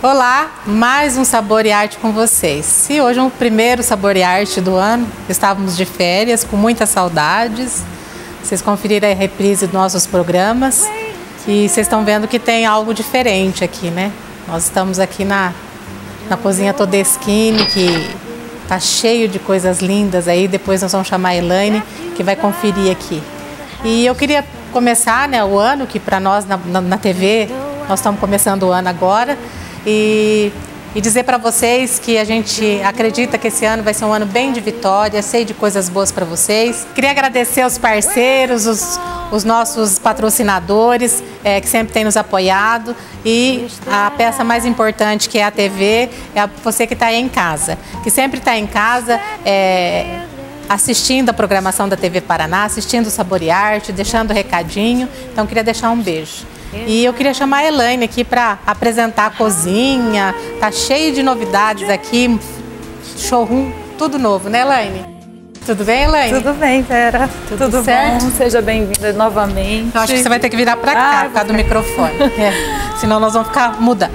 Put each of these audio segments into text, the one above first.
Olá, mais um Sabor e Arte com vocês. E hoje é o primeiro Sabor e Arte do ano. Estávamos de férias, com muitas saudades. Vocês conferiram a reprise dos nossos programas e vocês estão vendo que tem algo diferente aqui, né? Nós estamos aqui na cozinha Todeschini, que tá cheio de coisas lindas aí. Depois nós vamos chamar a Elaine, que vai conferir aqui. E eu queria começar, né, o ano, que para nós na TV, nós estamos começando o ano agora. E dizer para vocês que a gente acredita que esse ano vai ser um ano bem de vitória, cheio de coisas boas para vocês. Queria agradecer aos parceiros, os nossos patrocinadores que sempre têm nos apoiado, e a peça mais importante, que é a TV, é você que está aí em casa, que sempre está em casa assistindo a programação da TV Paraná, assistindo o Sabor e Arte, deixando o recadinho. Então queria deixar um beijo. E eu queria chamar a Elaine aqui para apresentar a cozinha. Tá cheio de novidades aqui, showroom, tudo novo, né, Elaine? Tudo bem, Elaine? Tudo bem, Vera. Tudo certo? Bom? Seja bem-vinda novamente. Eu acho que você vai ter que virar para cá, por causa do microfone. Senão nós vamos ficar muda.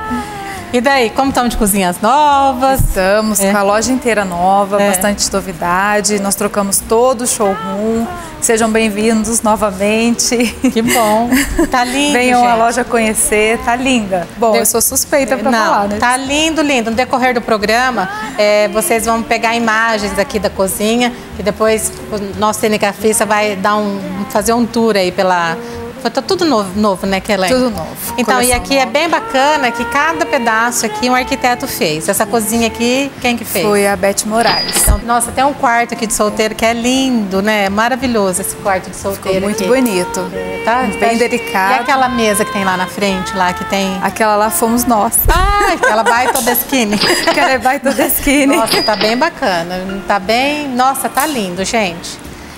E daí, como estamos de cozinhas novas? Estamos com a loja inteira nova, bastante novidade. Nós trocamos todo o showroom. Sejam bem-vindos novamente. Que bom. Tá lindo, Venham gente. à loja conhecer, tá linda. Bom, eu sou suspeita para falar, né? Tá lindo, lindo. No decorrer do programa, vocês vão pegar imagens aqui da cozinha e depois o nosso cinegrafista vai fazer um tour aí pela... Tá tudo novo, né, Elaine? Tudo novo. Então, e aqui é bem bacana que cada pedaço aqui um arquiteto fez. Essa cozinha aqui, quem que fez? Foi a Beth Moraes. Então, nossa, tem um quarto aqui de solteiro que é lindo, né? Maravilhoso esse quarto de solteiro. Ficou muito aqui. Bonito. Bem delicado. E aquela mesa que tem lá na frente, lá que tem... Aquela lá fomos nós. Ah, aquela by Todeschini. Aquela é by Todeschini. Nossa, tá bem bacana. Tá bem... Nossa, tá lindo, gente.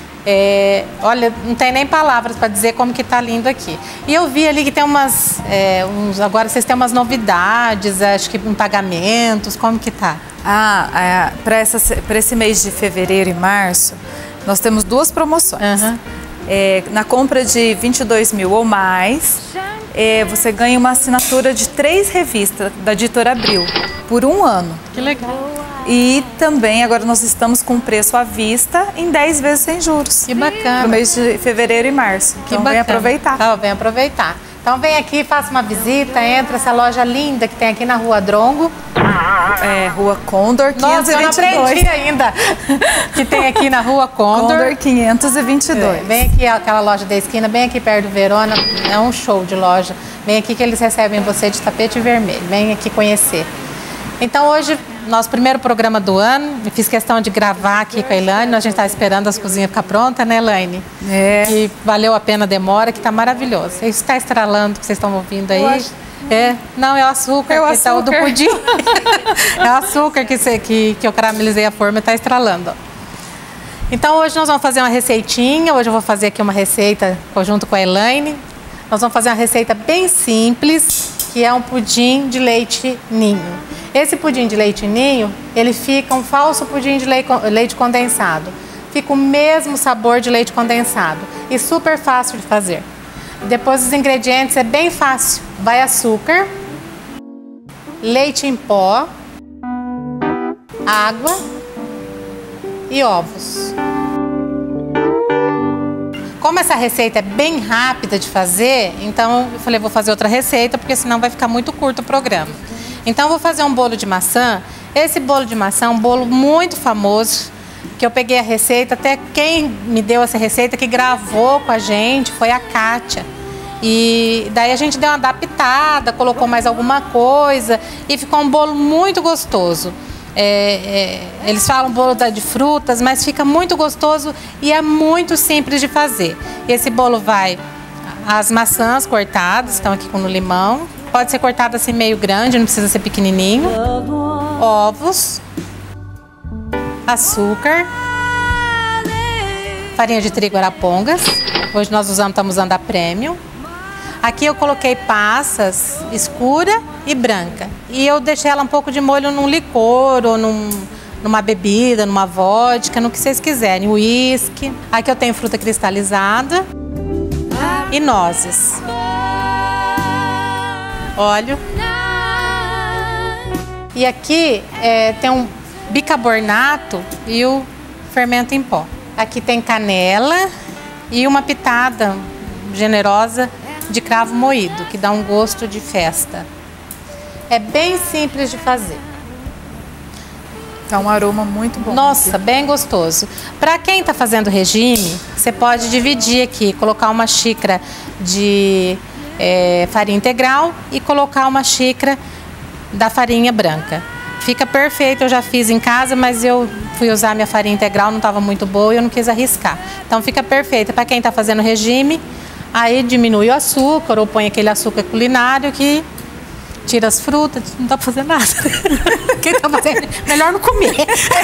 Olha, não tem nem palavras para dizer como que tá lindo aqui. E eu vi ali que tem agora vocês têm umas novidades, acho que pagamentos, como que tá? Para esse mês de fevereiro e março, nós temos duas promoções. Na compra de 22 mil ou mais, você ganha uma assinatura de 3 revistas da Editora Abril por 1 ano. Que legal. E também agora nós estamos com preço à vista em 10 vezes sem juros. Que bacana. No mês de fevereiro e março. Que então bacana. Vem aproveitar. Então, vem aproveitar. Então vem aqui, faça uma visita, entra essa loja linda que tem aqui na Rua Drongo. Rua Condor 522. Nossa, eu não aprendi ainda. Que tem aqui na Rua Condor. Condor 522. Vem aqui, aquela loja da esquina, bem aqui perto do Verona. É um show de loja. Vem aqui que eles recebem você de tapete vermelho. Vem aqui conhecer. Então hoje, nosso primeiro programa do ano, eu fiz questão de gravar aqui com a Elaine. A gente está esperando as cozinhas ficar prontas, né, Elaine? E valeu a pena a demora, que está maravilhoso. Isso está estralando, que vocês estão ouvindo aí. Não, é o açúcar, que tá o do pudim. É o açúcar que eu caramelizei a forma e está estralando. Ó. Então hoje nós vamos fazer uma receitinha. Hoje eu vou fazer aqui uma receita junto com a Elaine. Nós vamos fazer uma receita bem simples, que é um pudim de leite ninho. Esse pudim de leite ninho, ele fica um falso pudim de leite condensado. Fica o mesmo sabor de leite condensado e super fácil de fazer. Depois os ingredientes é bem fácil. Vai açúcar, leite em pó, água e ovos. Como essa receita é bem rápida de fazer, então eu falei, vou fazer outra receita, porque senão vai ficar muito curto o programa. Então eu vou fazer um bolo de maçã. Esse bolo de maçã é um bolo muito famoso, que eu peguei a receita, até quem me deu essa receita, que gravou com a gente, foi a Kátia. E daí a gente deu uma adaptada, colocou mais alguma coisa e ficou um bolo muito gostoso. Eles falam bolo de frutas, mas fica muito gostoso e é muito simples de fazer. Esse bolo vai as maçãs cortadas, estão aqui com o limão. Pode ser cortado assim meio grande, não precisa ser pequenininho. Ovos, açúcar, farinha de trigo Arapongas. Hoje nós estamos usando a Premium. Aqui eu coloquei passas escura e branca. E eu deixei ela um pouco de molho num licor ou numa bebida, numa vodka, no que vocês quiserem. Whisky. Aqui eu tenho fruta cristalizada e nozes. Óleo. E aqui tem um bicarbonato e o fermento em pó. Aqui tem canela e uma pitada generosa de cravo moído, que dá um gosto de festa. É bem simples de fazer. Tá um aroma muito bom. Nossa, aqui. bem gostoso. Para quem está fazendo regime, você pode dividir aqui, colocar uma xícara de farinha integral e colocar uma xícara da farinha branca. Fica perfeito, eu já fiz em casa, mas eu fui usar minha farinha integral, não estava muito boa e eu não quis arriscar. Então fica perfeito. Para quem está fazendo regime, aí diminui o açúcar ou põe aquele açúcar culinário que tira as frutas, não dá pra fazer nada. Quem tá fazendo? Melhor não comer.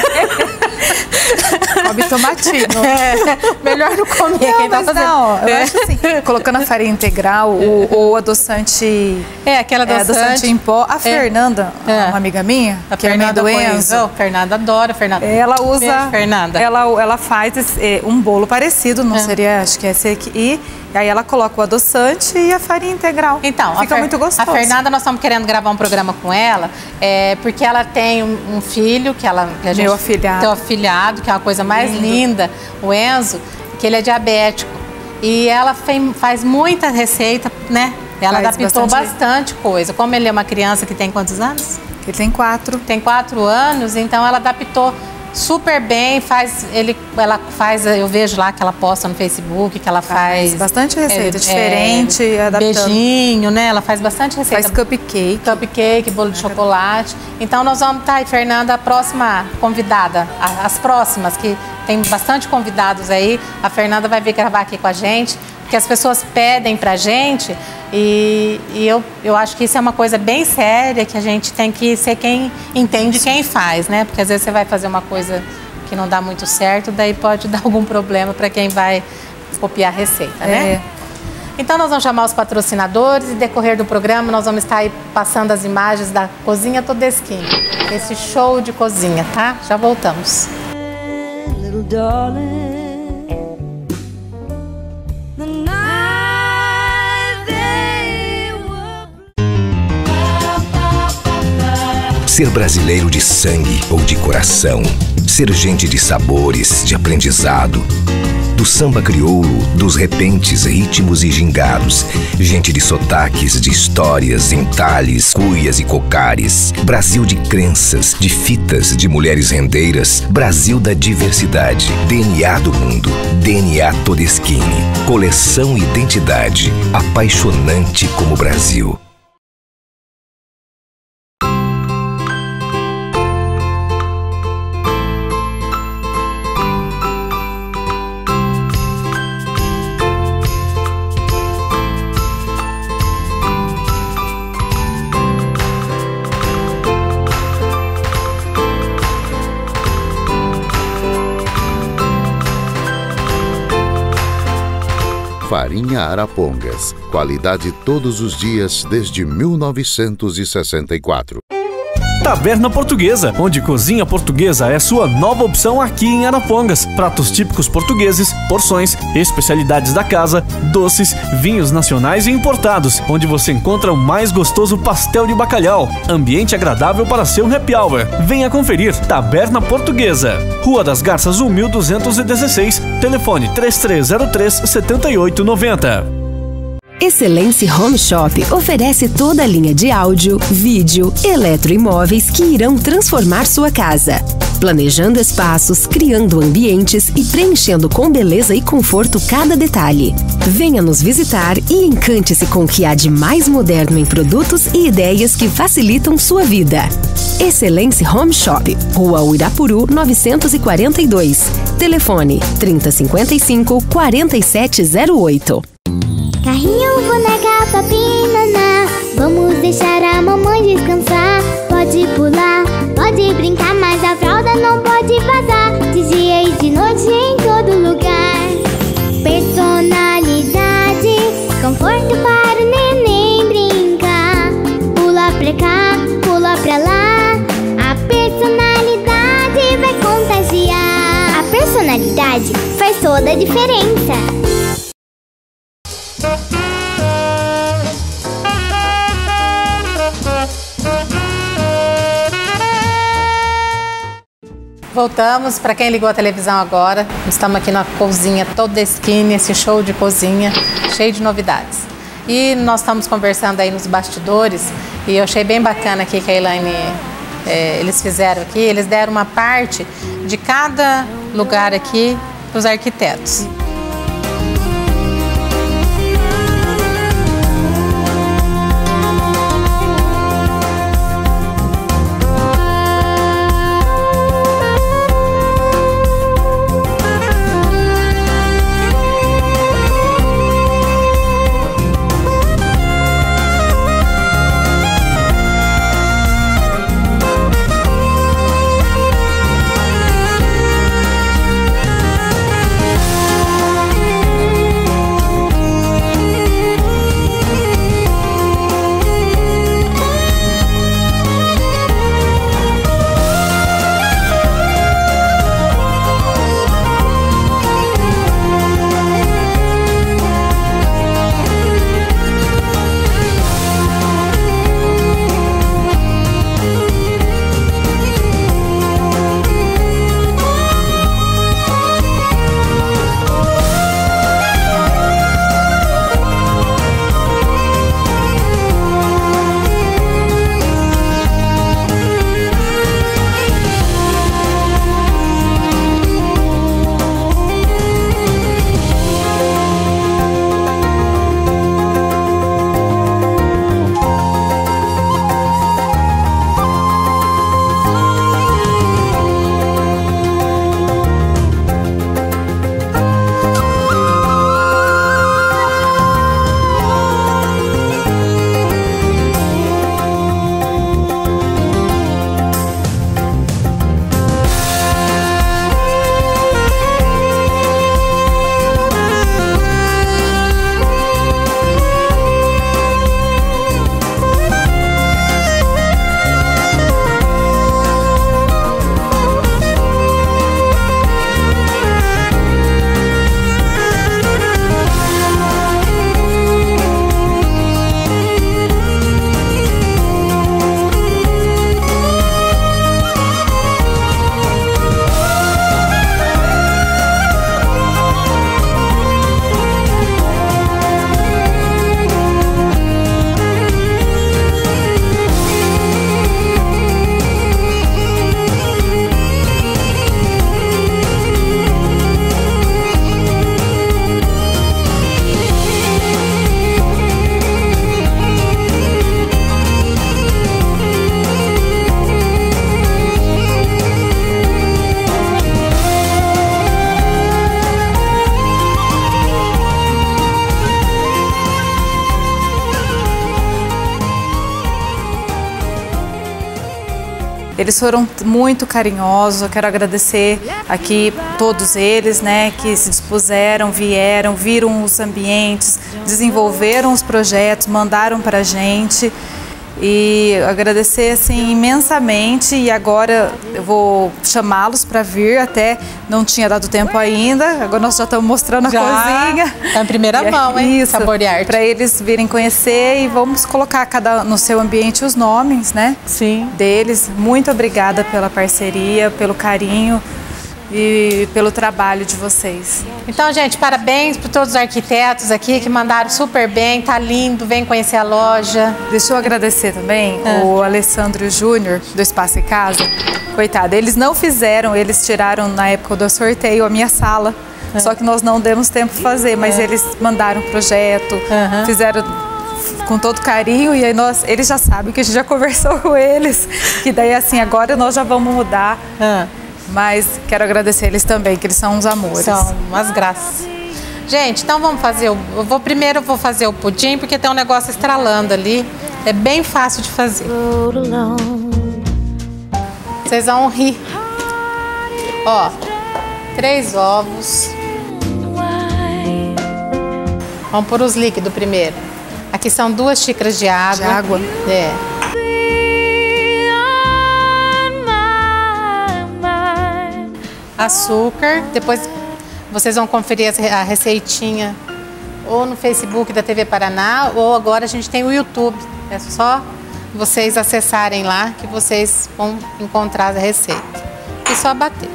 Come tomatinho. Melhor não comer. Quem tá fazendo? Não, eu acho assim, colocando a farinha integral ou adoçante. Aquela adoçante em pó. A Fernanda, uma amiga minha, a que é mãe do Enzo. A Fernanda adora. Fernanda. Ela usa. Beijo, Fernanda. Ela faz um bolo parecido, não seria, acho que é esse aqui. E aí ela coloca o adoçante e a farinha integral. Então, fica muito gostoso. A Fernanda, nós estamos querendo gravar um programa com ela, porque ela tem um filho que a gente meu afilhado. Teu afilhado, que é uma coisa mais linda, o Enzo, que ele é diabético. E ela faz muita receita, né? Ela adaptou bastante coisa. Como ele é uma criança que tem quantos anos? Ele tem 4. Tem 4 anos, então ela adaptou super bem, ela faz, eu vejo lá que ela posta no Facebook, que ela faz bastante receita diferente, adaptando. Beijinho, né? Ela faz bastante receita. Faz cupcake, bolo de chocolate. Então nós vamos estar aí, Fernanda, a próxima convidada, as próximas, que tem bastante convidados aí, a Fernanda vai vir gravar aqui com a gente, porque as pessoas pedem pra gente e eu acho que isso é uma coisa bem séria, que a gente tem que ser quem entende quem faz, né? Porque às vezes você vai fazer uma coisa que não dá muito certo, daí pode dar algum problema para quem vai copiar a receita, né? Então nós vamos chamar os patrocinadores e decorrer do programa nós vamos estar aí passando as imagens da Cozinha Todeskine, esse show de cozinha, tá? Já voltamos. Little darling. Ser brasileiro de sangue ou de coração, ser gente de sabores, de aprendizado, do samba crioulo, dos repentes, ritmos e gingados, gente de sotaques, de histórias, entalhes, cuias e cocares, Brasil de crenças, de fitas, de mulheres rendeiras, Brasil da diversidade, DNA do mundo, DNA Todeskine, coleção identidade, apaixonante como Brasil. Farinha Arapongas. Qualidade todos os dias desde 1964. Taberna Portuguesa, onde cozinha portuguesa é sua nova opção aqui em Arapongas. Pratos típicos portugueses, porções, especialidades da casa, doces, vinhos nacionais e importados, onde você encontra o mais gostoso pastel de bacalhau. Ambiente agradável para seu happy hour. Venha conferir. Taberna Portuguesa, Rua das Garças 1216, telefone 3303-7890. Excelência Home Shop oferece toda a linha de áudio, vídeo, eletroimóveis que irão transformar sua casa. Planejando espaços, criando ambientes e preenchendo com beleza e conforto cada detalhe. Venha nos visitar e encante-se com o que há de mais moderno em produtos e ideias que facilitam sua vida. Excelência Home Shop, Rua Uirapuru 942. Telefone 3055-4708. Carrinho, boneca, papi, naná, vamos deixar a mamãe descansar. Pode pular, pode brincar, mas a fralda não pode vazar. De dia e de noite em todo lugar. Personalidade, conforto para o neném brincar. Pula pra cá, pula pra lá. A personalidade vai contagiar. A personalidade faz toda a diferença. voltamos. Para quem ligou a televisão agora, estamos aqui na cozinha toda skinny, esse show de cozinha, cheio de novidades. E nós estamos conversando aí nos bastidores e eu achei bem bacana aqui que a Elaine, eles fizeram aqui, eles deram uma parte de cada lugar aqui para os arquitetos. Eles foram muito carinhosos, eu quero agradecer aqui todos eles, né, que se dispuseram, vieram, viram os ambientes, desenvolveram os projetos, mandaram para a gente. E agradecer assim imensamente, e agora eu vou chamá-los para vir, até não tinha dado tempo ainda, agora nós já estamos mostrando a cozinha. Tá em primeira mão, hein? Isso, Saborear. para eles virem conhecer, e vamos colocar cada no seu ambiente os nomes, né? Sim. Deles. Muito obrigada pela parceria, pelo carinho e pelo trabalho de vocês. Então, gente, parabéns para todos os arquitetos aqui que mandaram super bem, tá lindo, vem conhecer a loja. Deixa eu agradecer também o Alessandro Júnior, do Espaço e Casa. Coitado, eles não fizeram, eles tiraram na época do sorteio a minha sala, só que nós não demos tempo de fazer, mas eles mandaram um projeto, fizeram com todo carinho, e aí eles já sabem que a gente já conversou com eles, que daí assim, agora nós já vamos mudar. Mas quero agradecer eles também, que eles são uns amores. São umas graças. Gente, então vamos fazer primeiro eu vou fazer o pudim, porque tem um negócio estralando ali. É bem fácil de fazer. Vocês vão rir. Ó, 3 ovos. Vamos pôr os líquidos primeiro. Aqui são 2 xícaras de água. De água? É. Açúcar, depois vocês vão conferir a receitinha ou no Facebook da TV Paraná, ou agora a gente tem o YouTube. É só vocês acessarem lá que vocês vão encontrar a receita. e só bater.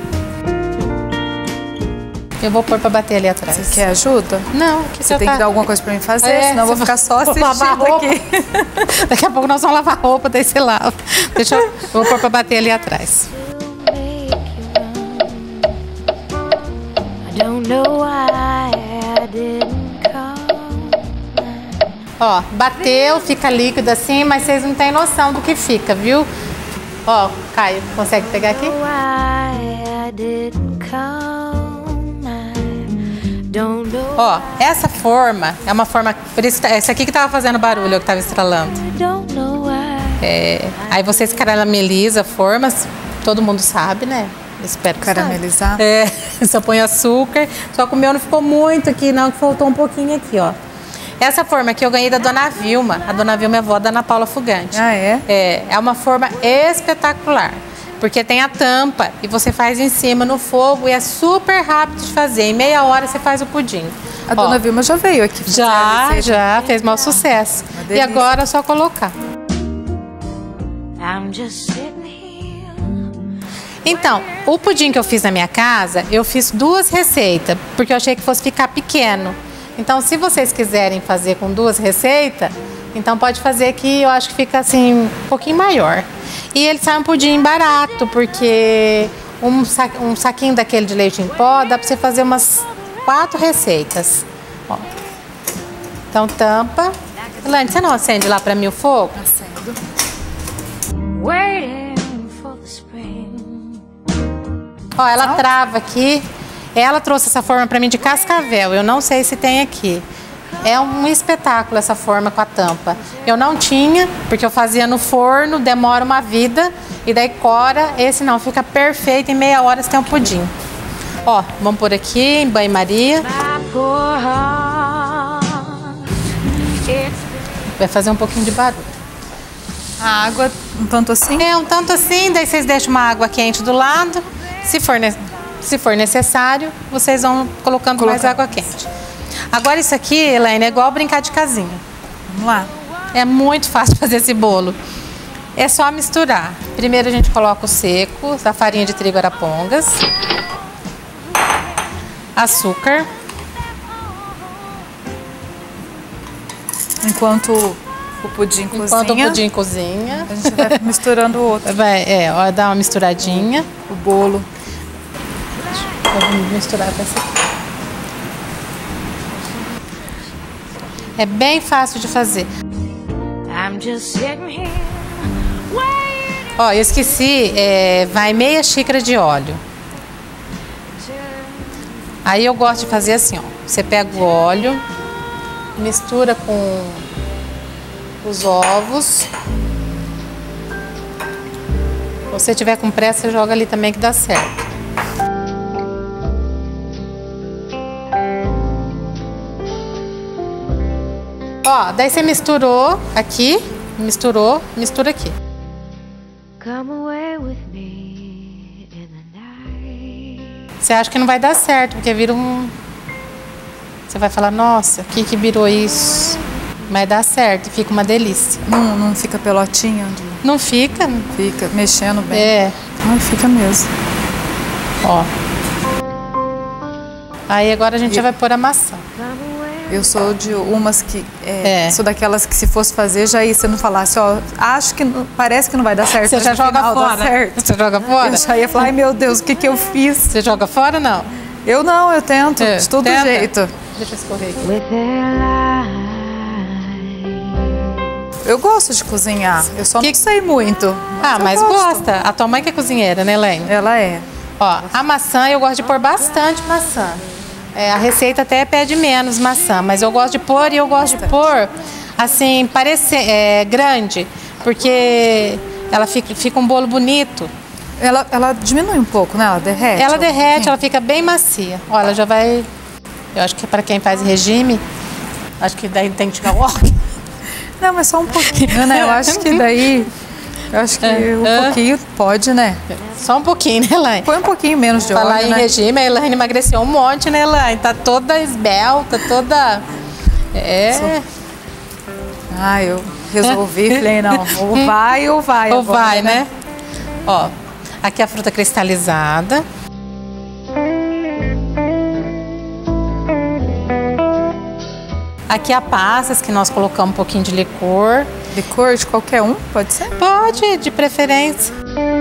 Eu vou pôr pra bater ali atrás. Você quer ajuda? Não. Você tem que dar alguma coisa pra mim fazer, senão eu vou ficar só assistindo aqui. Daqui a pouco nós vamos lavar roupa, daí você lava. Eu vou pôr pra bater ali atrás. Ó, bateu, fica líquido assim, mas vocês não têm noção do que fica, viu? Ó, Caio, consegue pegar aqui? Ó, essa forma é uma forma... Por isso, essa aqui que tava fazendo barulho, que tava estralando. Aí vocês caramelizam formas, todo mundo sabe, né? Espero que caramelizar. Só põe açúcar. Só que o meu não ficou muito aqui, não, que faltou um pouquinho aqui, ó. Essa forma aqui eu ganhei da Dona Vilma. A Dona Vilma é avó da Ana Paula Fugante. Ah, é? É uma forma espetacular. Porque tem a tampa e você faz em cima no fogo e é super rápido de fazer. Em meia hora você faz o pudim. A Dona Vilma já veio aqui. Já fez maior sucesso. E agora é só colocar. Então, o pudim que eu fiz na minha casa, eu fiz 2 receitas, porque eu achei que fosse ficar pequeno. Então, se vocês quiserem fazer com 2 receitas, então pode fazer que eu acho que fica assim, um pouquinho maior. E ele sai um pudim barato, porque um saquinho daquele de leite em pó dá pra você fazer umas 4 receitas. Ó. Então tampa. Elaine, você não acende lá pra mim o fogo? Acendo. Ó, ela trava aqui. Ela trouxe essa forma pra mim de cascavel. Eu não sei se tem aqui. É um espetáculo essa forma com a tampa. Eu não tinha, porque eu fazia no forno, demora uma vida. E daí cora, esse não, fica perfeito. Em meia hora você tem um pudim. Ó, vamos por aqui em banho-maria. Vai fazer um pouquinho de barulho. A água, um tanto assim? Um tanto assim, daí vocês deixam uma água quente do lado. Se for necessário, vocês vão colocando mais água quente. Agora isso aqui, Elaine, é igual brincar de casinha. Vamos lá. É muito fácil fazer esse bolo. É só misturar. Primeiro a gente coloca o seco, a farinha de trigo Arapongas, açúcar. Enquanto o pudim cozinha. Enquanto o pudim cozinha. A gente vai misturando o outro. Ó, dá uma misturadinha. O bolo. Vou misturar com essa aqui. É bem fácil de fazer. Ó, eu esqueci, vai meia xícara de óleo. Aí eu gosto de fazer assim, ó. Você pega o óleo, mistura com os ovos. Se você tiver com pressa, você joga ali também que dá certo. Ó, daí você misturou aqui, mistura aqui. Você acha que não vai dar certo, porque vira um... Você vai falar, nossa, o que virou isso? Mas dá certo, fica uma delícia. Não fica pelotinha? Não fica. Fica mexendo bem. Não, fica mesmo. Ó. Aí agora a gente já vai pôr a maçã. Eu sou de umas que... Sou daquelas que se fosse fazer, já ia, você não falasse, ó, acho que parece que não vai dar certo. Você já joga fora? Você joga fora? Eu já ia falar, ai meu Deus, o que eu fiz? Você joga fora ou não? Eu não, eu tento, de todo jeito. Deixa eu escorrer aqui. Eu gosto de cozinhar, eu só não sei muito. Mas gosta. A tua mãe que é cozinheira, né, Elaine? Ela é. Ó, a maçã eu gosto de pôr bastante maçã. A receita até pede menos maçã, mas eu gosto de pôr e eu gosto de pôr, assim, grande, porque ela fica um bolo bonito. Ela diminui um pouco, né? Ela derrete? Ela derrete, ela fica bem macia. Ó, ela já vai... Eu acho que para quem faz regime, acho que daí tem que tirar o óleo. Não, mas só um pouquinho, né? Eu acho que daí... Eu acho que um pouquinho pode, né? Só um pouquinho, né, Elaine? Põe um pouquinho menos de óleo, falar em regime, a Elaine emagreceu um monte, né, Elaine? Tá toda esbelta, toda... Eu resolvi, falei, não, ou vai, ou vai, né? Ó, Aqui a fruta cristalizada. Aqui a passas, que nós colocamos um pouquinho de licor. Licor de qualquer um, pode ser? Pode, de preferência.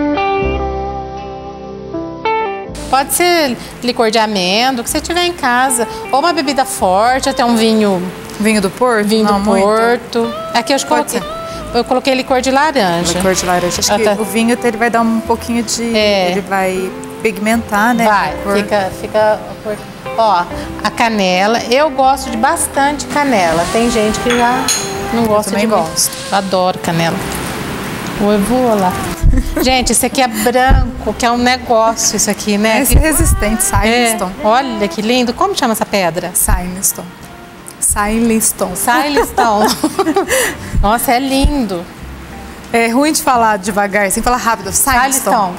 Pode ser licor de amêndoa, que você tiver em casa. Ou uma bebida forte, até um vinho... Vinho do Porto? Vinho Não, do Porto. Aqui eu coloquei licor de laranja. Licor de laranja. Acho que o vinho ele vai dar um pouquinho de... Ele vai pigmentar, né? Vai, fica... Ó, a canela. Eu gosto de bastante canela. Tem gente que já não gosta de gosto. Eu adoro canela. Eu vou lá. Gente, esse aqui é branco, que é um negócio isso aqui, né? Esse é resistente, Silestone. Olha que lindo. Como chama essa pedra? Silestone. Silestone. Silestone. Nossa, é lindo. É ruim de falar devagar, sem falar rápido. Silestone.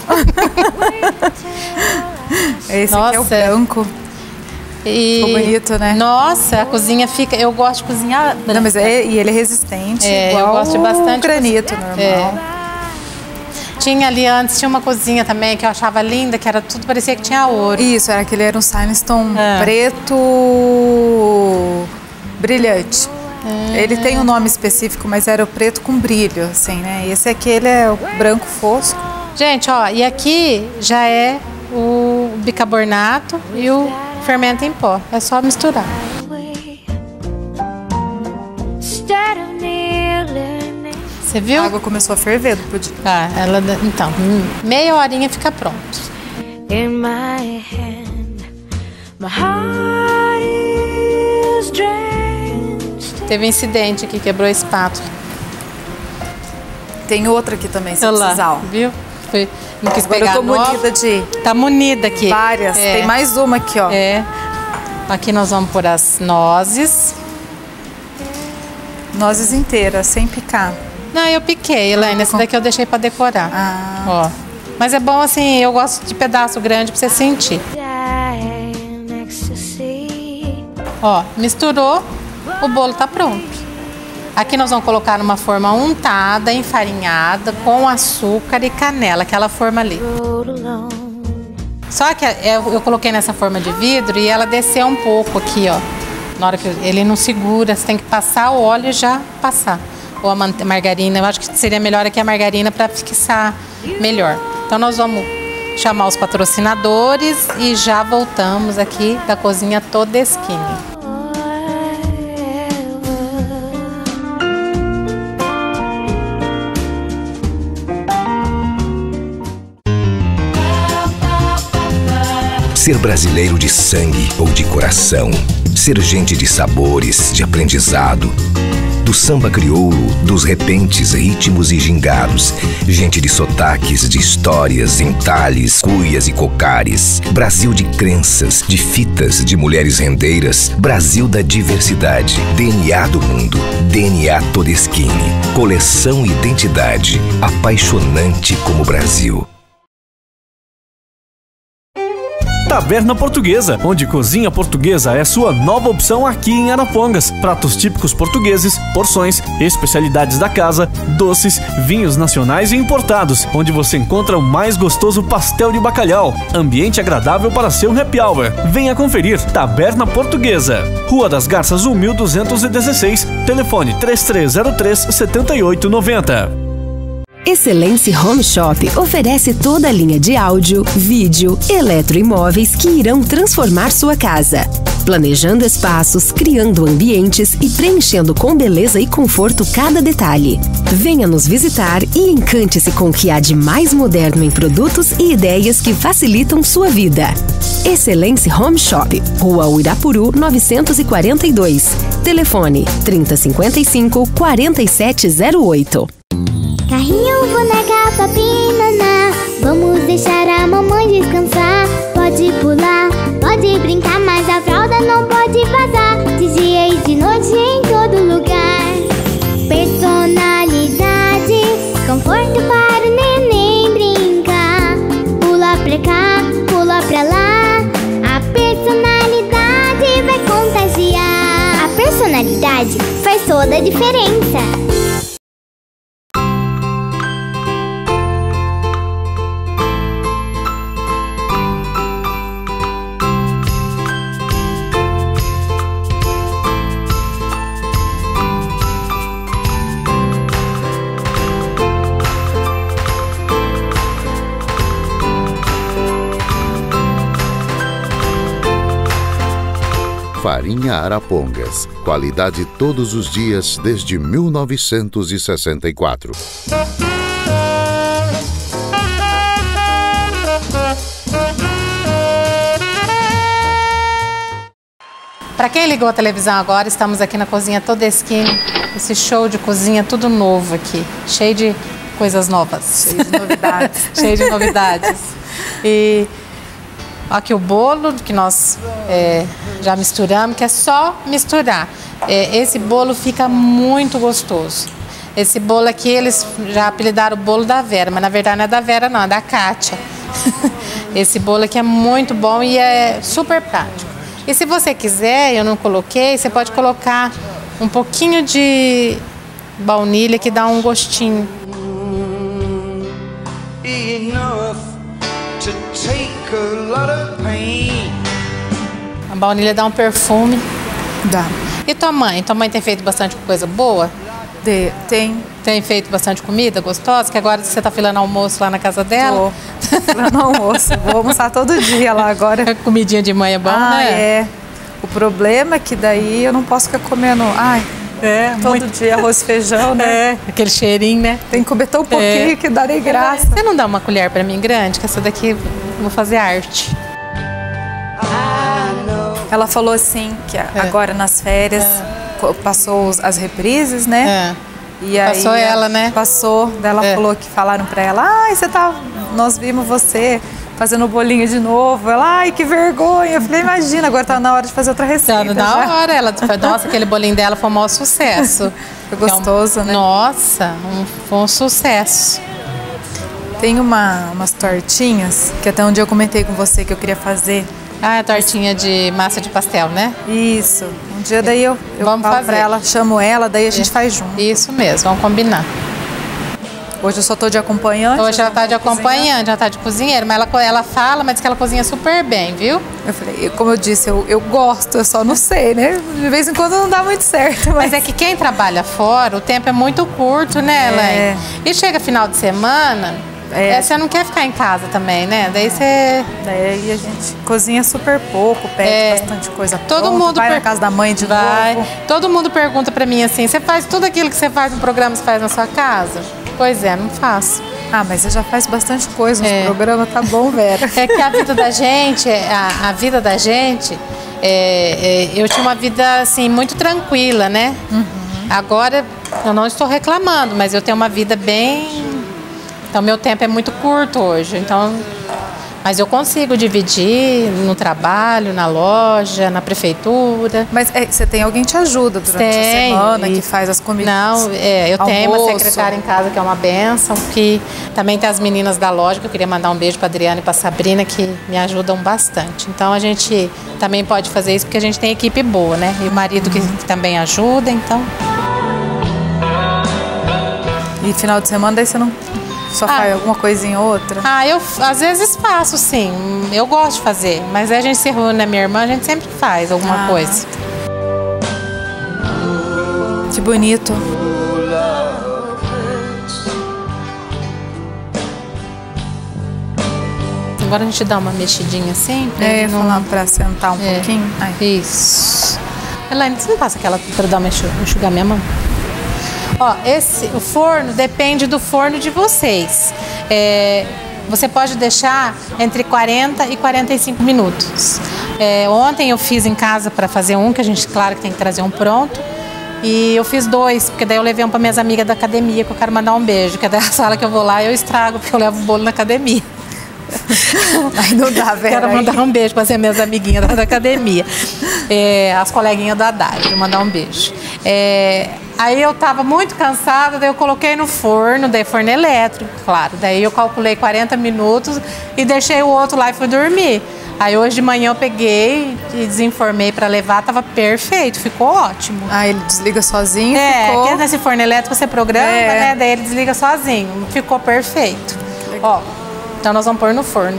Esse aqui é o branco. Ficou bonito, né? Nossa, a cozinha fica... Eu gosto de cozinhar branca. Não, mas e ele é resistente, igual eu gosto de bastante granito normal. Tinha ali antes, tinha uma cozinha também que eu achava linda, que era tudo, parecia que tinha ouro. Isso, era um Silestone preto brilhante. Ele tem um nome específico, mas era o preto com brilho, assim, né? E esse aqui, ele é o branco fosco. Gente, ó, e aqui já é o bicarbonato e o fermento em pó. É só misturar. Você viu? A água começou a ferver do pudim. Então, meia horinha fica pronto. Teve um incidente aqui, quebrou a espátula. Tem outra aqui também, se precisar. Viu? Não quis Agora pegar eu tô munida de... Tá munida aqui. Várias. Tem mais uma aqui, ó. Aqui nós vamos pôr as nozes. Nozes inteiras, sem picar. Não, eu piquei, Elaine. Essa daqui eu deixei pra decorar. Ó. Mas é bom assim, eu gosto de pedaço grande pra você sentir. Ó, misturou, o bolo tá pronto. Aqui nós vamos colocar numa forma untada, enfarinhada, com açúcar e canela, aquela forma ali. Só que eu coloquei nessa forma de vidro e ela desceu um pouco aqui, ó. Na hora que ele não segura, você tem que passar o óleo e já passar. Ou a margarina, eu acho que seria melhor aqui a margarina para fixar melhor. Então nós vamos chamar os patrocinadores e já voltamos aqui da cozinha Todeskine. Ser brasileiro de sangue ou de coração, ser gente de sabores, de aprendizado, do samba crioulo, dos repentes, ritmos e gingados, gente de sotaques, de histórias, entalhes, cuias e cocares, Brasil de crenças, de fitas, de mulheres rendeiras, Brasil da diversidade, DNA do mundo, DNA Todeskine, coleção identidade, apaixonante como Brasil. Taberna Portuguesa, onde cozinha portuguesa é sua nova opção aqui em Arapongas. Pratos típicos portugueses, porções, especialidades da casa, doces, vinhos nacionais e importados, onde você encontra o mais gostoso pastel de bacalhau. Ambiente agradável para seu happy hour. Venha conferir. Taberna Portuguesa, Rua das Garças 1216, telefone 3303-7890. Excelência Home Shop oferece toda a linha de áudio, vídeo, eletroimóveis que irão transformar sua casa. Planejando espaços, criando ambientes e preenchendo com beleza e conforto cada detalhe. Venha nos visitar e encante-se com o que há de mais moderno em produtos e ideias que facilitam sua vida. Excelência Home Shop, Rua Uirapuru 942. Telefone 3055-4708. Carrinho, boneca, papi, naná, vamos deixar a mamãe descansar. Pode pular, pode brincar, mas a fralda não pode vazar. De dia e de noite em todo lugar. Personalidade, conforto para o neném brincar. Pula pra cá, pula pra lá. A personalidade vai contagiar. A personalidade faz toda a diferença. Farinha Arapongas. Qualidade todos os dias desde 1964. Para quem ligou a televisão agora, estamos aqui na Cozinha Todeskine. Esse show de cozinha tudo novo aqui, cheio de coisas novas. Cheio de novidades. Cheio de novidades. E aqui o bolo que nós já misturamos, que é só misturar. Esse bolo fica muito gostoso. Esse bolo aqui, eles já apelidaram o bolo da Vera, mas na verdade não é da Vera não, é da Kátia. Esse bolo aqui é muito bom e é super prático. E se você quiser, eu não coloquei, você pode colocar um pouquinho de baunilha que dá um gostinho. A baunilha dá um perfume. Dá. E tua mãe? Tua mãe tem feito bastante coisa boa? Tem. Tem feito bastante comida gostosa? Que agora você tá filando almoço lá na casa dela? Tô filando almoço. Vou almoçar todo dia lá agora. Comidinha de mãe é bom, né? É. O problema é que daí eu não posso ficar comendo... todo dia arroz e feijão, né? Aquele cheirinho, né? Tem que comer tão pouquinho que dá nem graça. Você não dá uma colher pra mim grande? Que essa daqui eu vou fazer arte. Ela falou assim, que agora nas férias passou as reprises, né? E aí, passou ela, né? Passou. Daí ela falou que falaram pra ela, nós vimos você fazendo o bolinho de novo. Ela, ai, que vergonha. Eu falei, imagina, agora tá na hora de fazer outra receita. Tá na hora, nossa, aquele bolinho dela foi um maior sucesso. Foi gostoso, né? Nossa, foi um sucesso. Tem umas tortinhas, que até um dia eu comentei com você que eu queria fazer. Ah, a tortinha de massa de pastel, né? Isso. Um dia daí eu vamos falo fazer. Pra ela, chamo ela, daí a gente faz junto. Isso mesmo, vamos combinar. Hoje eu só tô de acompanhante. Hoje ela tá de acompanhante, ela tá de cozinheira, mas ela fala, mas diz que ela cozinha super bem, viu? Eu falei, como eu disse, eu gosto, eu só não sei, né? De vez em quando não dá muito certo. Mas é que quem trabalha fora, o tempo é muito curto, né, Elaine? E chega final de semana, você não quer ficar em casa também, né? Daí Daí a gente cozinha super pouco, pede bastante coisa todo pronta, mundo vai na casa da mãe de novo. Todo mundo pergunta pra mim assim, você faz tudo aquilo que você faz no programa, você faz na sua casa? Pois é, não faço. Ah, mas você já faz bastante coisa no programa, tá bom, Vera? É que a vida da gente, eu tinha uma vida assim, muito tranquila, né? Agora, eu não estou reclamando, mas eu tenho uma vida bem... Então, meu tempo é muito curto hoje, mas eu consigo dividir no trabalho, na loja, na prefeitura. Mas você tem alguém que te ajuda durante a semana, que faz as comidas? Não, eu tenho uma secretária em casa que é uma bênção, que também tem as meninas da loja, que eu queria mandar um beijo para Adriana e para Sabrina, que me ajudam bastante. Então, a gente também pode fazer isso porque a gente tem equipe boa, né? E o marido que também ajuda, então... E final de semana, daí você não... Só faz alguma coisinha ou outra? Eu às vezes faço, sim. Eu gosto de fazer. Mas aí a gente se reúne, né? Minha irmã, a gente sempre faz alguma coisa. Que bonito. Agora a gente dá uma mexidinha assim. Pra sentar um pouquinho. Isso. Elaine, você não passa aquela pra dar uma enxugar minha mão? Ó, o forno depende do forno de vocês. Você pode deixar entre 40 e 45 minutos. Ontem eu fiz em casa para fazer que a gente, claro, que tem que trazer um pronto. E eu fiz 2, porque daí eu levei um para minhas amigas da academia, que eu quero mandar um beijo. Que é da sala que eu vou lá e eu estrago, porque eu levo o bolo na academia. Aí não dá, Vera. Quero mandar um beijo para as minhas amiguinhas da academia. As coleguinhas do Haddad, vou mandar um beijo. Aí eu tava muito cansada, daí eu coloquei no forno, daí forno elétrico, claro. Daí eu calculei 40 minutos e deixei o outro lá e fui dormir. Aí hoje de manhã eu peguei e desenformei para levar, tava perfeito, ficou ótimo. Ele desliga sozinho, ficou... Porque nesse forno elétrico você programa, né? Daí ele desliga sozinho, ficou perfeito. Ó, então nós vamos pôr no forno.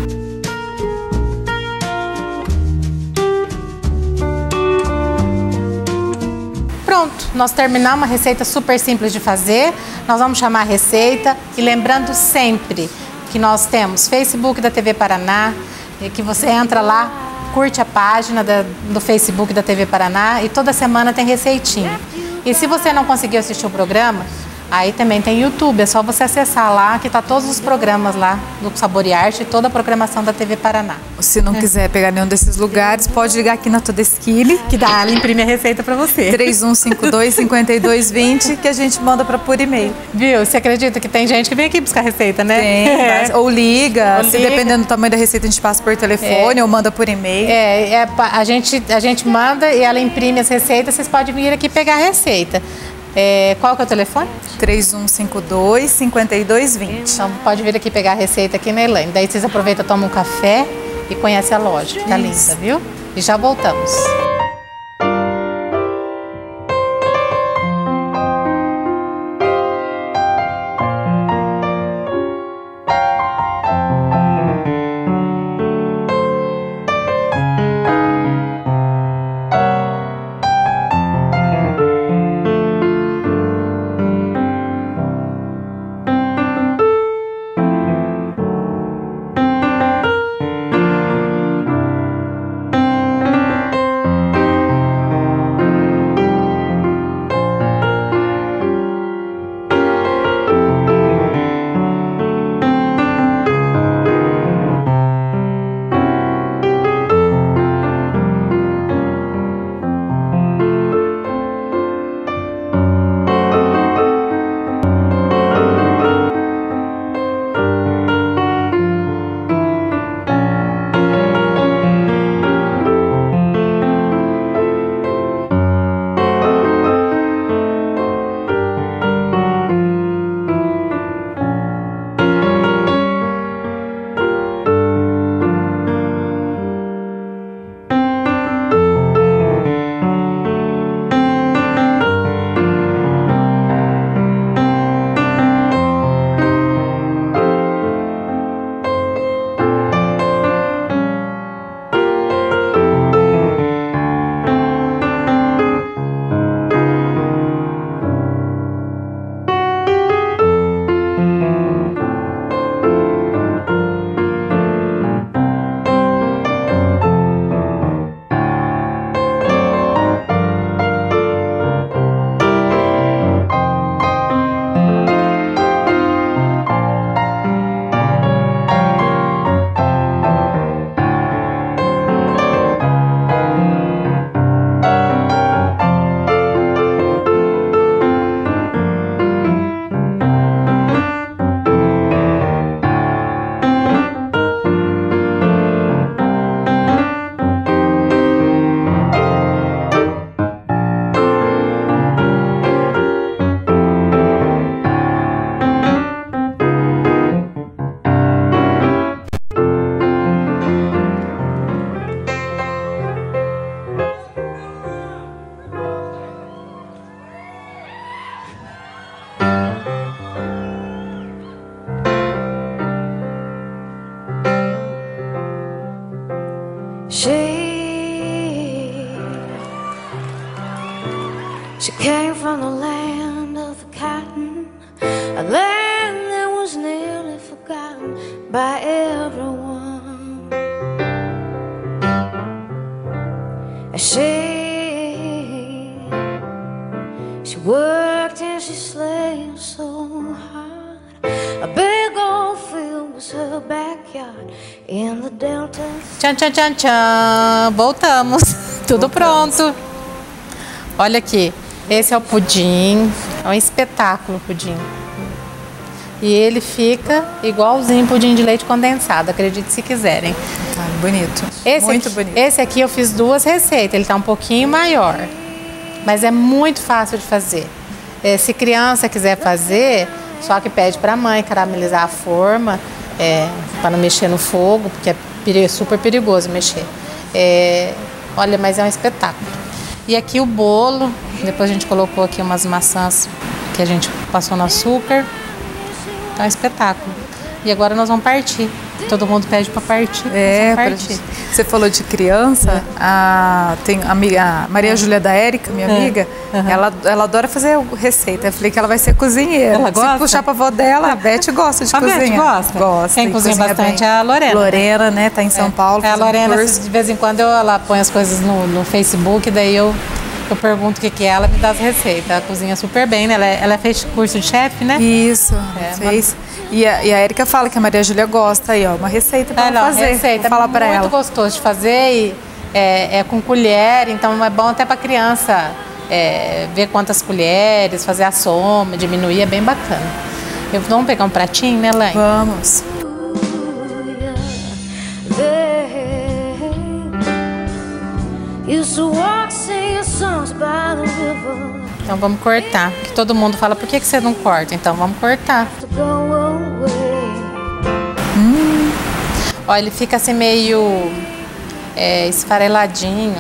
Pronto, nós terminamos uma receita super simples de fazer. Nós vamos chamar a receita e lembrando sempre que nós temos Facebook da TV Paraná, e que você entra lá, curte a página do Facebook da TV Paraná e toda semana tem receitinha. E se você não conseguiu assistir o programa, aí também tem YouTube, é só você acessar lá, que tá todos os programas lá do Sabor e Arte e toda a programação da TV Paraná. Se não quiser pegar nenhum desses lugares, pode ligar aqui na Todeskine, que dá, ela imprime a receita para você. 3152-5220, que a gente manda por e-mail. Viu? Você acredita que tem gente que vem aqui buscar receita, né? Tem, ou liga, se dependendo do tamanho da receita, a gente passa por telefone ou manda por e-mail. A gente manda e ela imprime as receitas, vocês podem vir aqui pegar a receita. Qual que é o telefone? 3152-5220. Então pode vir aqui pegar a receita aqui na Elaine. Daí vocês aproveitam, tomam um café e conhecem a loja. Fica linda, viu? E já voltamos. She came from the land of the cotton, a land that was nearly forgotten by everyone. And she worked and she slaved so hard. A big old field was her backyard in the delta. Tchan, tchan, tchan, tchan. Voltamos. Tudo pronto. Olha aqui. Esse é o pudim. É um espetáculo o pudim. E ele fica igualzinho pudim de leite condensado, acredite se quiserem. Ah, bonito. Muito bonito. Esse aqui eu fiz duas receitas, ele tá um pouquinho maior. Mas é muito fácil de fazer. Se criança quiser fazer, só que pede para a mãe caramelizar a forma, para não mexer no fogo, porque é super perigoso mexer. Olha, mas é um espetáculo. E aqui o bolo, depois a gente colocou aqui umas maçãs que a gente passou no açúcar. Tá um espetáculo. E agora nós vamos partir. todo mundo pede para partir. Você falou de criança, tem a Maria Júlia da Érica, minha amiga, ela adora fazer receita. Eu falei que ela vai ser cozinheira. Ela gosta? Se puxar pra avó dela, a Beth gosta de cozinhar. A Beth gosta? Gosta. Quem cozinha bastante é a Lorena. Lorena, né? Tá em São Paulo. A Lorena, de vez em quando, ela põe as coisas no Facebook, daí eu pergunto o que é, ela me dá as receitas. Ela cozinha super bem, né? Ela fez curso de chefe, né? Isso, fez. E a Érica fala que a Maria Júlia gosta aí, ó, uma receita para ela fazer. Receita, falar para ela. Muito gostoso de fazer e é com colher, então é bom até para criança ver quantas colheres, fazer a soma, diminuir, é bem bacana. Vamos pegar um pratinho, né, Laine? Vamos. Então vamos cortar, que todo mundo fala, por que você não corta? Então vamos cortar. Ó, ele fica assim meio esfareladinho.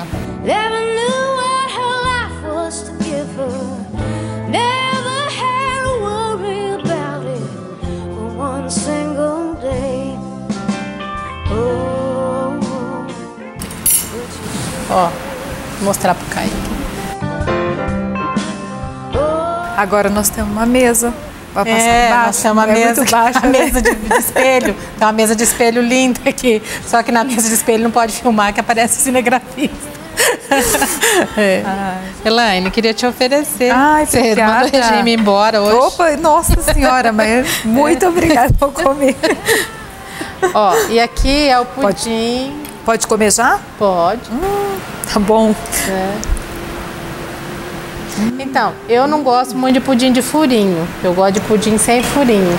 Ó, vou mostrar pro Caio. Agora nós temos uma mesa. Vai passar baixo, nós temos uma mesa, muito baixa, a mesa de espelho. Tem uma mesa de espelho linda aqui. Só que na mesa de espelho não pode filmar, que aparece o cinegrafista. Elaine, queria te oferecer. Ai, você manda o regime embora hoje. Opa, nossa senhora, mas muito obrigada por comer. Ó, e aqui é o pudim. Pode comer já? Pode. Tá bom. Então, eu não gosto muito de pudim de furinho. Eu gosto de pudim sem furinho.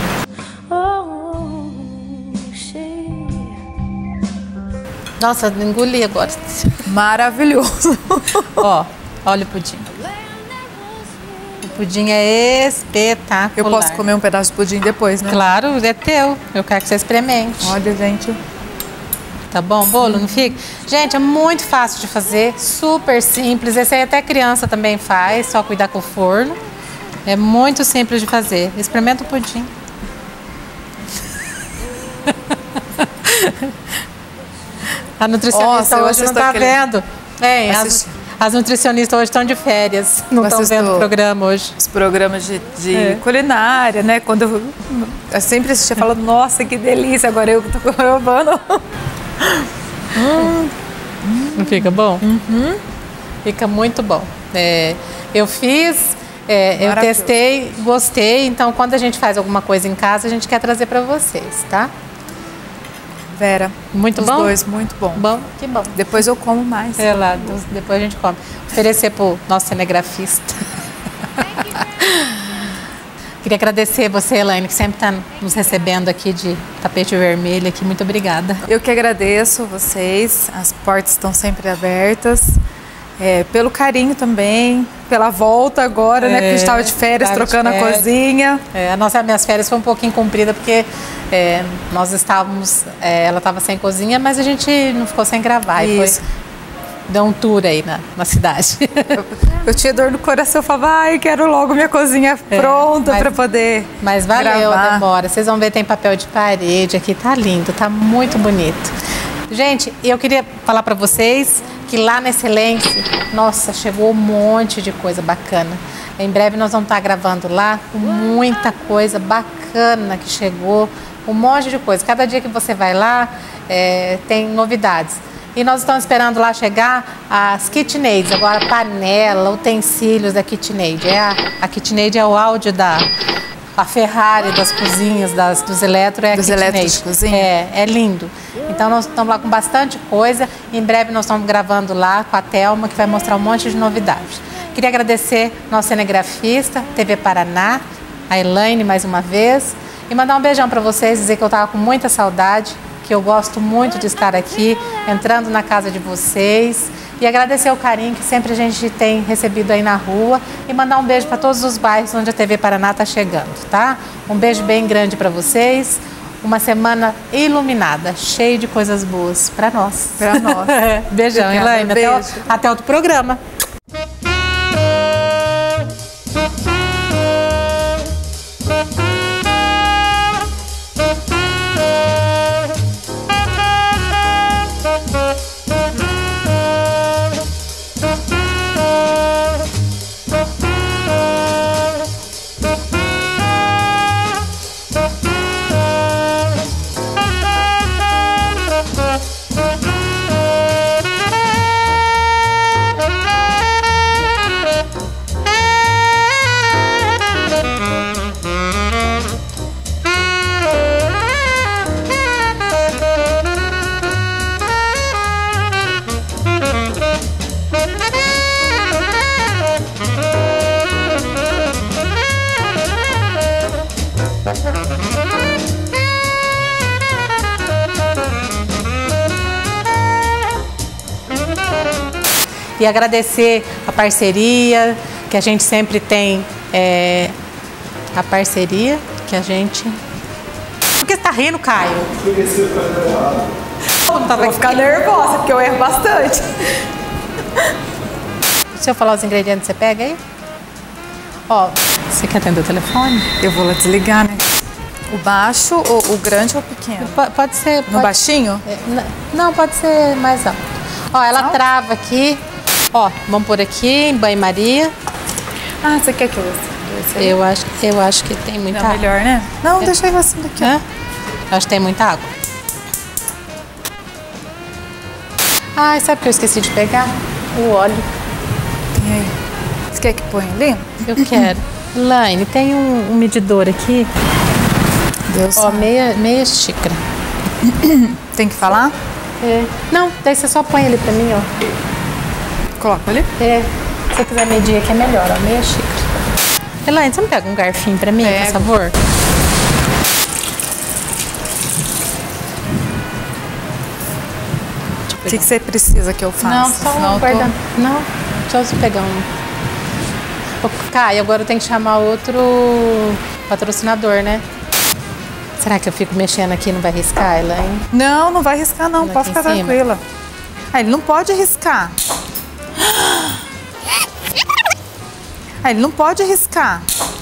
Nossa, engoli agora. Maravilhoso. Ó, olha o pudim. O pudim é espetacular. Eu posso comer um pedaço de pudim depois, né? Claro, é teu. Eu quero que você experimente. Olha, gente. Tá bom o bolo, não fica? Gente, é muito fácil de fazer, super simples. Esse aí até criança também faz, só cuidar com o forno. É muito simples de fazer. Experimenta o pudim. A nutricionista hoje não tá vendo. As nutricionistas hoje estão de férias, não estão vendo o programa hoje. Os programas de culinária, né? Quando eu sempre assistia falando, nossa, que delícia, agora eu tô provando. Não fica bom? Fica muito bom. Eu fiz, eu testei, gostei. Então, quando a gente faz alguma coisa em casa, a gente quer trazer para vocês, tá? Vera, muito bom? Os dois, muito bom. Bom, que bom. Depois eu como mais. Lá, depois a gente come. Oferecer pro nosso cinegrafista. Queria agradecer você, Elaine, que sempre está nos recebendo aqui de tapete vermelho aqui. Muito obrigada. Eu que agradeço vocês. As portas estão sempre abertas. Pelo carinho também, pela volta agora, né? Porque a gente estava de férias, trocando a cozinha. Minhas férias foi um pouquinho comprida, porque nós estávamos... ela estava sem cozinha, mas a gente não ficou sem gravar. Isso. Deu um tour aí na cidade. Eu tinha dor no coração, eu falava, ai, quero logo minha cozinha pronta para poder Mas valeu gravar. a demora. Vocês vão ver, tem papel de parede aqui, tá lindo, tá muito bonito. Gente, eu queria falar para vocês que lá na Excelência, nossa, chegou um monte de coisa bacana. Em breve nós vamos estar gravando lá com muita coisa bacana que chegou, um monte de coisa. Cada dia que você vai lá, tem novidades. E nós estamos esperando lá chegar as KitchenAids, agora panela, utensílios da KitchenAid. A KitchenAid é o áudio a Ferrari das cozinhas, dos eletro, dos eletros de cozinha. É lindo. Então nós estamos lá com bastante coisa. Em breve nós estamos gravando lá com a Thelma, que vai mostrar um monte de novidades. Queria agradecer nosso cinegrafista, TV Paraná, a Elaine mais uma vez. E mandar um beijão para vocês, dizer que eu estava com muita saudade, que eu gosto muito de estar aqui, entrando na casa de vocês. E agradecer o carinho que sempre a gente tem recebido aí na rua. E mandar um beijo para todos os bairros onde a TV Paraná está chegando, tá? Um beijo bem grande para vocês. Uma semana iluminada, cheia de coisas boas para nós. Para nós. Beijão, Elaine. Até outro programa. E agradecer a parceria que a gente sempre tem, a parceria que a gente... Por que você tá rindo, Caio? Porque você tá errado. Eu vou ficar nervosa, porque eu erro bastante. Se eu falar os ingredientes, você pega aí? Ó, você quer atender o telefone? Eu vou lá desligar, né? O baixo, o grande ou o pequeno? Pode ser... No baixinho? Não, pode ser mais alto. Ó, ela trava aqui. Ó, vamos por aqui em banho-maria. Ah, você quer que eu use? Eu acho que tem muita água. Melhor, né? Não, deixa eu assim daqui. Acho que tem muita água. Ah, sabe o que eu esqueci de pegar? O óleo. E aí? Você quer que põe ali? Eu quero. Laine, tem um medidor aqui. Deus. Ó, meia xícara. Tem que falar? Não, daí você só põe ele pra mim, ó. Coloca ali? Se você quiser medir aqui é melhor, ó, meia xícara. Elaine, você não pega um garfinho pra mim, por favor? O que você precisa que eu faça? Não, só um guarda... Não, só você pegar um. Ô, Caio, agora eu tenho que chamar outro patrocinador, né? Será que eu fico mexendo aqui e não vai riscar, Elaine? Não, não vai riscar não, pode ficar tranquila. Ah, ele não pode riscar. Ah, ele não pode riscar.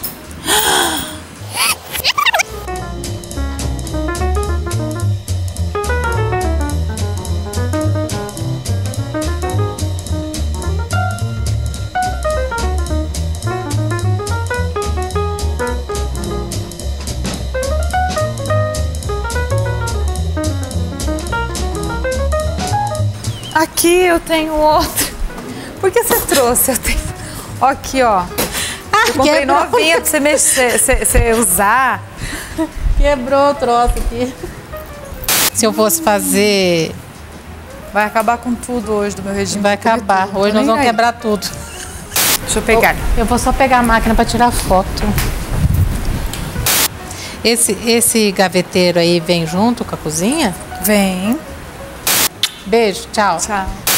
Aqui eu tenho outro. Por que você trouxe? Eu tenho... Ó, aqui, ó. Eu comprei novinha pra você usar. Quebrou o troço aqui. Se eu fosse fazer... Vai acabar com tudo hoje do meu regime. Vai acabar. Tudo. Hoje nós vamos quebrar tudo. Deixa eu pegar. Eu vou só pegar a máquina pra tirar foto. Esse gaveteiro aí vem junto com a cozinha? Vem. Beijo, tchau. Tchau.